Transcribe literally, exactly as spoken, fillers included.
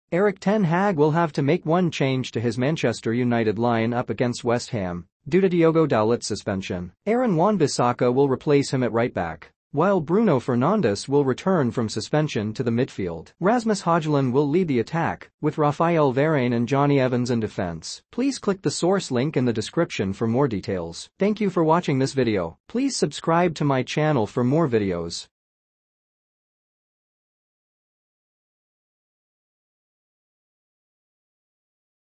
Erik Ten Hag will have to make one change to his Manchester United line-up against West Ham, due to Diogo Dalot's suspension. Aaron Wan-Bissaka will replace him at right-back, while Bruno Fernandes will return from suspension to the midfield. Rasmus Hojlund will lead the attack, with Raphael, Varane and Jonny Evans in defense. Please click the source link in the description for more details. Thank you for watching this video. Please subscribe to my channel for more videos.